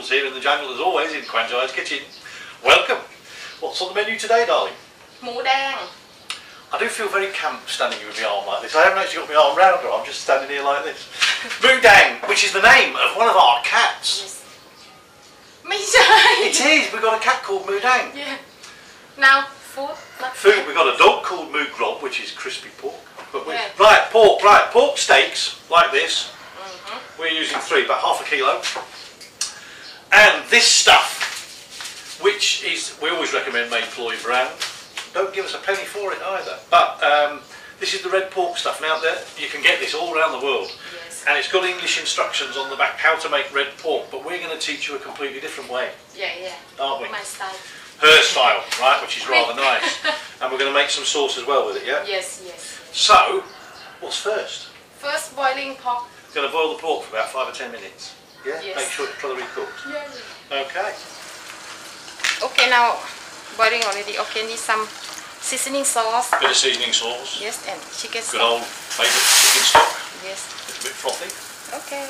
Jules here in the jungle as always in Kwanjai's kitchen. Welcome. What's on the menu today, darling? หมูแดง I do feel very camp standing here with my arm like this. I haven't actually got my arm round her, I'm just standing here like this. Moodang, which is the name of one of our cats. ไม่ใช่ It is, we've got a cat called Moodang. Yeah. Now food. Food, we've got a dog called Moo Grob, which is crispy pork. But Yeah. Right, pork steaks like this. We're using 3, about half a kilo. And this stuff, which is, we always recommend Main Floyd brand. Don't give us a penny for it either. But this is the red pork stuff. Now you can get this all around the world. Yes. And it's got English instructions on the back how to make red pork, but we're going to teach you a completely different way. Yeah. Aren't we? My style. Her style, right, which is rather nice. And we're going to make some sauce as well with it, yeah? Yes. So, what's first? First boiling pork. Going to boil the pork for about 5 or 10 minutes. Yeah? Yes. Make sure it's thoroughly cooked. Yeah. Okay. Okay, now boiling already. Okay, need some seasoning sauce. Bit of seasoning sauce. Yes, and chicken Good stock. old favourite chicken stock. Yes. It's a bit frothy. Okay.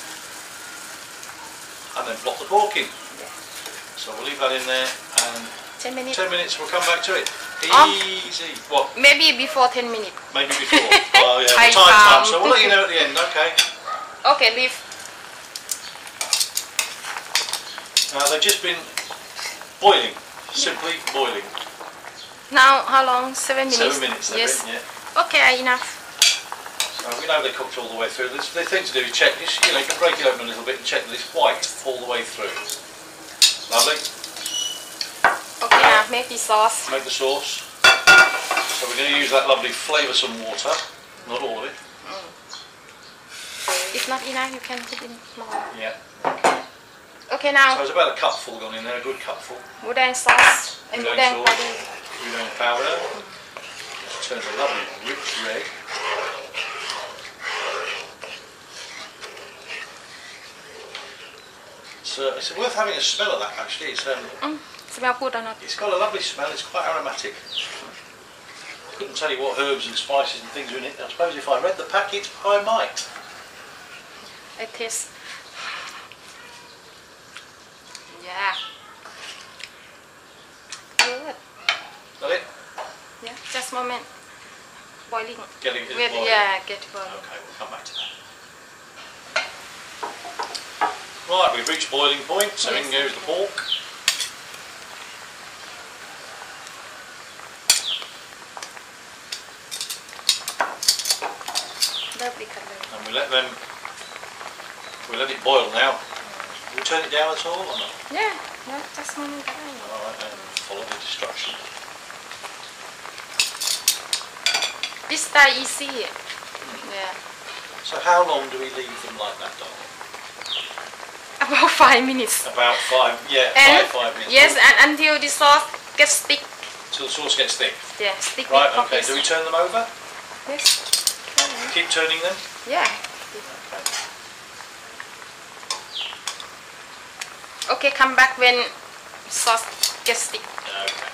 And then plop the pork in. Yeah. So we'll leave that in there and 10 minutes. 10 minutes we'll come back to it. Easy. What? Maybe before 10 minutes. Maybe before. Oh yeah, I the time found. comes, so we'll let you know at the end, okay. Okay, leave. Now they've just been boiling. Simply boiling. Now how long? 7 minutes? 7 minutes they've Yes. been, yeah. Okay, enough. So we know they're cooked all the way through. The thing to do is check this, you know, you can break it open a little bit and check that it's white all the way through. Lovely. Okay, now make the sauce. Make the sauce. So we're going to use that lovely flavoursome water, not all of it. If not enough, you can put in more. Yeah. Okay, So now there's about a cupful gone in there, a good cupful. หมูแดง sauce หมูแดง Udang powder. sauce, udang powder. Turns a lovely rich red. It's worth having a smell of that actually. Smell good or not? It's got a lovely smell, it's quite aromatic. Couldn't tell you what herbs and spices and things are in it. I suppose if I read the packet, I might. I taste. Yeah. Good. Got it? Yeah, just a moment. Boiling. Getting it Wait, boiling. yeah, get boiling. Okay, we'll come back to that. Right, we've reached boiling point, so in goes the pork. Lovely color. And we let it boil now. Will we turn it down at all or not? Yeah, no, just a moment. Alright, then follow the instruction. This style easy. Yeah. So how long do we leave them like that, darling? About 5 minutes. About 5, yeah, And 5 minutes. yes, and until the sauce gets thick. Till the sauce gets thick. Yeah, stick Right, with okay, coffee. do we turn them over? Yes. Keep turning them? Yeah. Okay, come back when sauce gets thick. Okay.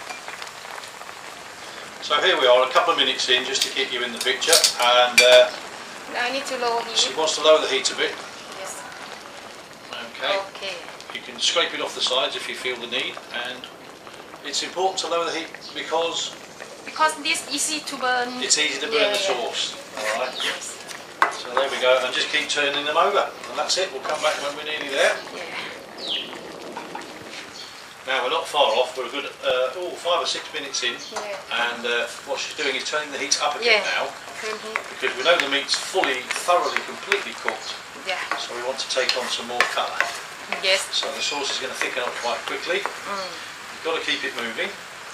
So here we are, a couple of minutes in, just to keep you in the picture, and Now I need to lower she heat. wants to lower the heat a bit. Yes. Okay. Okay. You can scrape it off the sides if you feel the need, and it's important to lower the heat because Because this easy to burn. it's easy to burn the sauce. Alright, Yes. so there we go, and just keep turning them over, and that's it, we'll come back when we're nearly there. Yeah. Now we're not far off, we're a good 5 or 6 minutes in, Yeah. and what she's doing is turning the heat up again Yeah. now, Turn heat. because we know the meat's thoroughly, completely cooked, Yeah. so we want to take on some more colour. Yes. So the sauce is going to thicken up quite quickly. You've got to keep it moving.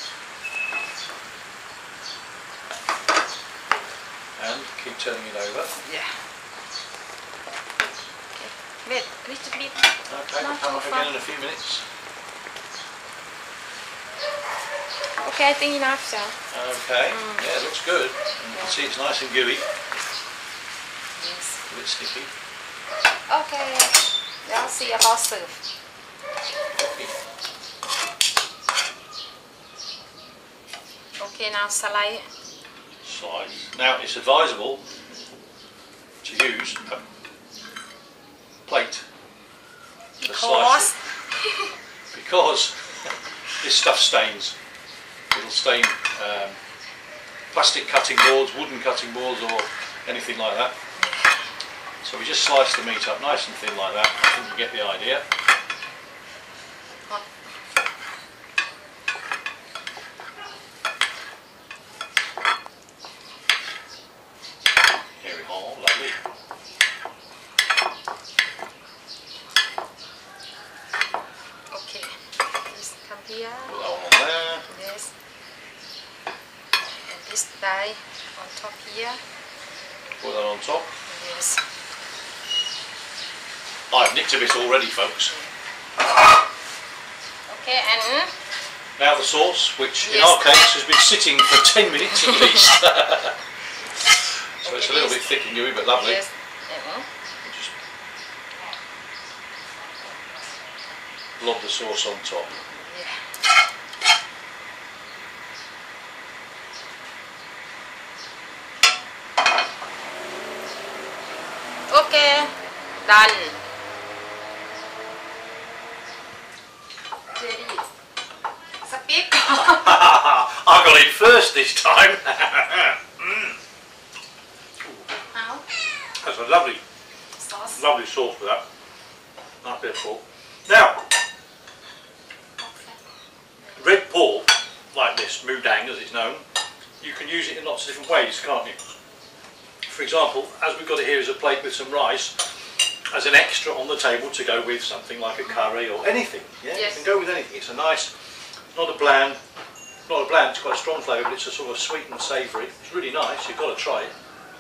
And keep turning it over. Yeah. Okay. Wait, a little bit. Okay, we'll Not come too up far. again in a few minutes. Okay, I think enough, sir. Okay, yeah, it looks good. And you can see it's nice and gooey, Yes. a bit sticky. Okay. Now see about serve. Okay. Okay, now slice. Slice. Now it's advisable to use a plate to Because slice it. because this stuff stains. It'll stain plastic cutting boards, wooden cutting boards, or anything like that. So we just slice the meat up nice and thin like that. I think you get the idea. Here we are, lovely. Okay, this come here. Put that one on there. Yes. And this die on top here. Put that on top. Yes. I've nicked a bit already, folks. Okay, and Now the sauce, which in Yes. our case has been sitting for 10 minutes at least. So it's a little bit thick and gooey, but lovely. yes. Just lob the sauce on top. Yeah. Okay, done. Ready. Speak. I got it first this time. How? That's a lovely Sauce. sauce for that. Nice bit of pork. Now, red pork, like this, moudang as it's known, you can use it in lots of different ways, can't you? For example, as we've got it here as a plate with some rice, as an extra on the table to go with something like a curry or anything. Yeah, Yes. you can go with anything. It's a nice, not a bland, it's quite a strong flavour, but it's a sort of sweet and savoury. It's really nice, you've got to try it.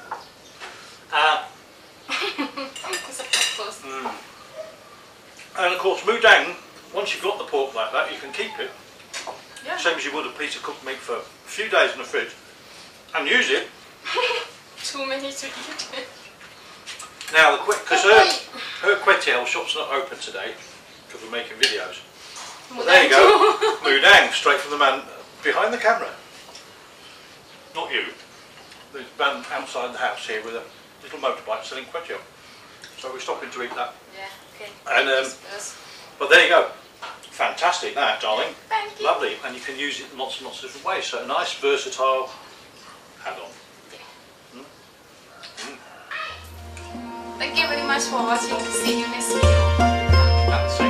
It's a breakfast. And of course, moudang, once you've got the pork like that, you can keep it. Yeah. Same as you would a piece of cooked meat for a few days in the fridge and use it. Too many to eat. Now, because her Quetiel shop's not open today because we're making videos. But there you go, moudang, straight from the man behind the camera. Not you. The man outside the house here with a little motorbike selling Quetiel. So we're stopping to eat that. Yeah, okay. And This first. but there you go. Fantastic that, darling. Thank you. Lovely, and you can use it in lots and lots of different ways. So a nice versatile add-on. Thank you very much for watching. See you next video. That's it.